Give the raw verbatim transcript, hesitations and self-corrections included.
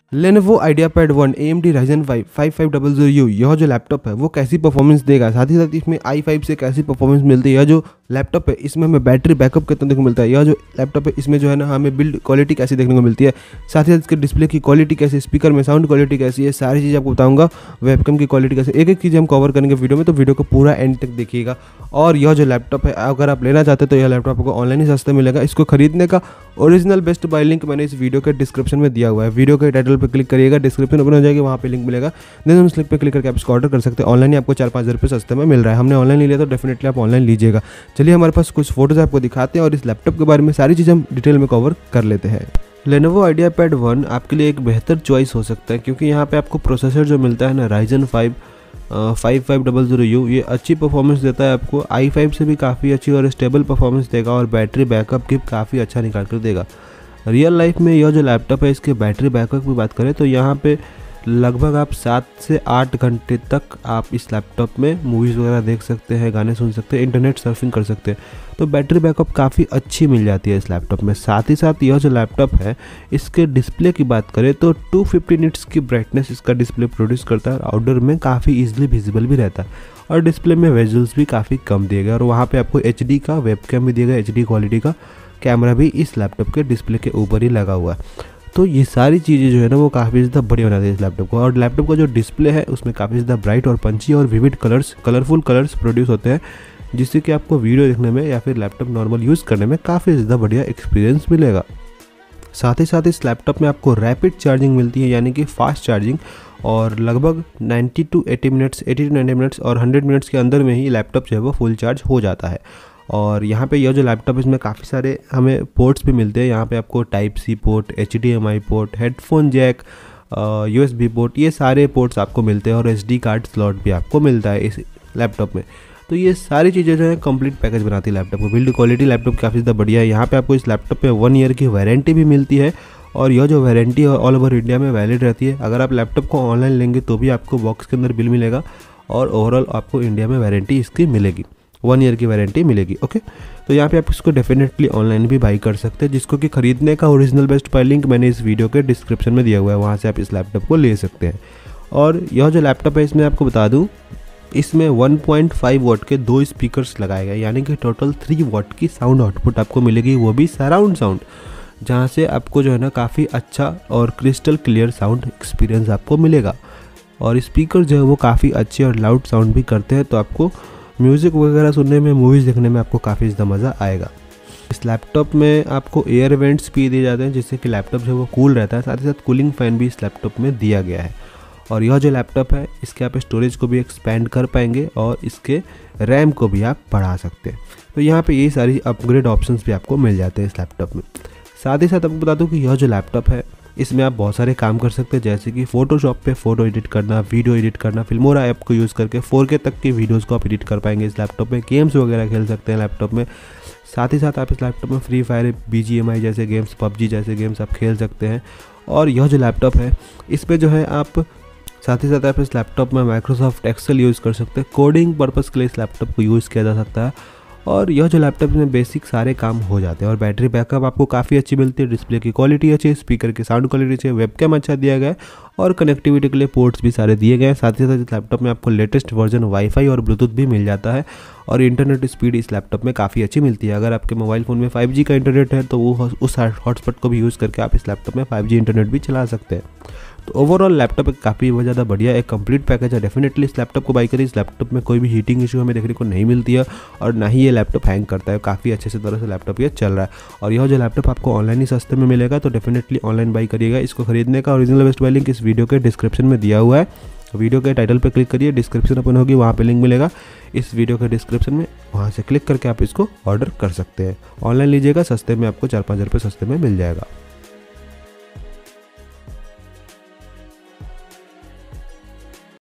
Lenovo IdeaPad one A M D Ryzen five five five double zero U यह जो laptop है वो कैसी परफॉर्मेंस देगा, साथ ही साथ इसमें आई फाइव से कैसी परफॉर्मेंस मिलती है। यह जो लैपटॉप है इसमें हमें बैटरी बैकअप कितना देखने को मिलता है। यह जो लैपटॉप है इसमें जो है ना हमें बिल्ड क्वालिटी कैसी देखने को मिलती है, साथ ही साथ इसके डिस्प्ले की क्वालिटी कैसी, स्पीकर में साउंड क्वालिटी कैसी है, सारी चीज़ आपको बताऊंगा। वेबकैम की क्वालिटी कैसी, एक एक चीज़ हम कवर करेंगे वीडियो में, तो वीडियो को पूरा एंड तक देखिएगा। और यह जो लैपटॉप है अगर आप लेना चाहते हैं तो यह लैपटॉप आपको ऑनलाइन ही सस्ते मिलेगा। इसको खरीदने का ओरिजिनल बेस्ट बाय लिंक मैंने इस वीडियो के डिस्क्रिप्शन में दिया हुआ है। वीडियो के टाइटल पर क्लिक करिएगा, डिस्क्रिप्शन ओपन हो जाएगी, वहाँ पे लिंक मिलेगा, देन उस लिंक पे क्लिक करके आप इसको ऑर्डर कर सकते हैं। ऑनलाइन आपको चार पाँच हज़ार रुपये सस्ते में मिल रहा है। हमने ऑनलाइन लिया तो डेफिनेटली आप ऑनलाइन लीजिएगा। चलिए हमारे पास कुछ फोटोज़ आपको दिखाते हैं और इस लैपटॉप के बारे में सारी चीज़ें हम डिटेल में कवर कर लेते हैं। लेनोवो आइडियापैड वन आपके लिए एक बेहतर चॉइस हो सकता है, क्योंकि यहाँ पे आपको प्रोसेसर जो मिलता है ना Ryzen five five five double zero U, ये अच्छी परफॉर्मेंस देता है आपको। आई फाइव से भी काफ़ी अच्छी और स्टेबल परफॉर्मेंस देगा और बैटरी बैकअप भी काफ़ी अच्छा निकाल कर देगा। रियल लाइफ में यह जो लैपटॉप है इसके बैटरी बैकअप की बात करें तो यहाँ पे लगभग आप सात से आठ घंटे तक आप इस लैपटॉप में मूवीज़ वगैरह देख सकते हैं, गाने सुन सकते हैं, इंटरनेट सर्फिंग कर सकते हैं। तो बैटरी बैकअप काफ़ी अच्छी मिल जाती है इस लैपटॉप में। साथ ही साथ यह जो लैपटॉप है इसके डिस्प्ले की बात करें तो टू फिफ्टी निट्स की ब्राइटनेस इसका डिस्प्ले प्रोड्यूस करता है और आउटडोर में काफ़ी ईजिली विजिबल भी रहता है। और डिस्प्ले में विजुअल्स भी काफ़ी कम दिए गए और वहाँ पर आपको एच डी का वेबकैम भी दिया गया, एच डी क्वालिटी का कैमरा भी इस लैपटॉप के डिस्प्ले के ऊपर ही लगा हुआ है। तो ये सारी चीज़ें जो है ना वो काफ़ी ज़्यादा बढ़िया बनाती है इस लैपटॉप को। और लैपटॉप का जो डिस्प्ले है उसमें काफ़ी ज़्यादा ब्राइट और पंची और vivid colours colourful colours produce होते हैं, जिससे कि आपको वीडियो देखने में या फिर लैपटॉप नॉर्मल यूज़ करने में काफ़ी ज़्यादा बढ़िया एक्सपीरियंस मिलेगा। साथ ही साथ इस लैपटॉप में आपको रैपिड चार्जिंग मिलती है, यानी कि फास्ट चार्जिंग, और लगभग ninety two eighty minutes eighty two ninety minutes और हंड्रेड मिनट्स के अंदर में ही लैपटॉप जो है वो फुल चार्ज हो जाता है। और यहाँ पे यह जो लैपटॉप है इसमें काफ़ी सारे हमें पोर्ट्स भी मिलते हैं। यहाँ पे आपको type C port, H D M I port, headphone jack, U S B port, ये सारे पोर्ट्स आपको मिलते हैं और एस डी कार्ड स्लॉट भी आपको मिलता है इस लैपटॉप में। तो ये सारी चीज़ें जो है कंप्लीट पैकेज बनाती है लैपटॉप को। बिल्ड क्वालिटी लैपटॉप काफ़ी ज़्यादा बढ़िया है। यहाँ पे आपको इस लैपटॉप में वन ईयर की वारंटी भी मिलती है और यह जो वारंटी है ऑल ओवर इंडिया में वैलिड रहती है। अगर आप लैपटॉप को ऑनलाइन लेंगे तो भी आपको बॉक्स के अंदर बिल मिलेगा और ओवरऑल आपको इंडिया में वारंटी इसकी मिलेगी, वन ईयर की वारंटी मिलेगी। ओके, तो यहाँ पे आप इसको डेफिनेटली ऑनलाइन भी बाई कर सकते हैं, जिसको कि खरीदने का ओरिजिनल बेस्ट बाय लिंक मैंने इस वीडियो के डिस्क्रिप्शन में दिया हुआ है, वहाँ से आप इस लैपटॉप को ले सकते हैं। और यह जो लैपटॉप है इसमें आपको बता दूँ इसमें वन पॉइंट फाइव वॉट के दो स्पीकर्स लगाए गए, यानी कि टोटल थ्री वॉट की साउंड आउटपुट आपको मिलेगी, वो भी सराउंड साउंड, जहाँ से आपको जो है ना काफ़ी अच्छा और क्रिस्टल क्लियर साउंड एक्सपीरियंस आपको मिलेगा। और स्पीकर जो है वो काफ़ी अच्छे और लाउड साउंड भी करते हैं, तो आपको म्यूज़िक वगैरह सुनने में, मूवीज़ देखने में आपको काफ़ी ज़्यादा मज़ा आएगा। इस लैपटॉप में आपको एयर वेंट्स भी दिए जाते हैं, जिससे कि लैपटॉप जो है वो कूल रहता है। साथ ही साथ कूलिंग फ़ैन भी इस लैपटॉप में दिया गया है। और यह जो लैपटॉप है इसके आप स्टोरेज को भी एक्सपेंड कर पाएंगे और इसके रैम को भी आप बढ़ा सकते हैं। तो यहाँ पे ये सारी अपग्रेड ऑप्शंस भी आपको मिल जाते हैं इस लैपटॉप में। साथ ही साथ आपको बता दूँ कि यह जो लैपटॉप है इसमें आप बहुत सारे काम कर सकते हैं, जैसे कि फोटोशॉप पे फ़ोटो एडिट करना, वीडियो एडिट करना, फिल्मोरा ऐप को यूज़ करके फोर के तक की वीडियोस को आप एडिट कर पाएंगे इस लैपटॉप में। गेम्स वगैरह खेल सकते हैं लैपटॉप में। साथ ही साथ आप इस लैपटॉप में Free Fire, B G M I जैसे गेम्स, पबजी जैसे गेम्स आप खेल सकते हैं। और यह जो लैपटॉप है इस पर जो है आप साथ ही साथ आप इस लैपटॉप में माइक्रोसॉफ्ट एक्सेल यूज़ कर सकते हैं। कोडिंग पर्पज़ के लिए इस लैपटॉप को यूज़ किया जा सकता है। और यह जो लैपटॉप में बेसिक सारे काम हो जाते हैं और बैटरी बैकअप आपको काफ़ी अच्छी मिलती है, डिस्प्ले की क्वालिटी अच्छी है, स्पीकर की साउंड क्वालिटी अच्छी है, वेबकैम अच्छा दिया गया है और कनेक्टिविटी के लिए पोर्ट्स भी सारे दिए गए हैं। साथ ही साथ इस लैपटॉप में आपको लेटेस्ट वर्जन वाईफाई और ब्लूटूथ भी मिल जाता है और इंटरनेट स्पीड इस लैपटॉप में काफ़ी अच्छी मिलती है। अगर आपके मोबाइल फ़ोन में फाइव जी का इंटरनेट है तो वो उस हॉटस्पॉट को भी यूज़ करके आप इस लैपटॉप में फाइव जी इंटरनेट भी चला सकते हैं। तो ओवरऑल लैपटॉप काफ़ी ज़्यादा बढ़िया एक कंप्लीट पैकेज है। डेफिनेटली इस लैपटॉप को बाई करें। इस लैपटॉप में कोई भी हीटिंग इशू हमें देखने को नहीं मिलती है और ना ही ये लैपटॉप हैंग करता है। काफ़ी अच्छे से तरह से लैपटॉप ये चल रहा है और यह जो लैपटॉप आपको ऑनलाइन ही सस्ते में मिलेगा, तो डेफिनेटली ऑनलाइन बाई करिएगा। इसको खरीदने का ओरिजिनल बेस्ट बाय लिंक इस वीडियो के डिस्क्रिप्शन में दिया हुआ है। वीडियो के टाइटल पर क्लिक करिए, डिस्क्रिप्शन ओपन होगी, वहाँ पर लिंक मिलेगा इस वीडियो के डिस्क्रिप्शन में, वहाँ से क्लिक करके आप इसको ऑर्डर कर सकते हैं। ऑनलाइन लीजिएगा, सस्ते में आपको चार पाँच हज़ार रुपये सस्ते में मिल जाएगा।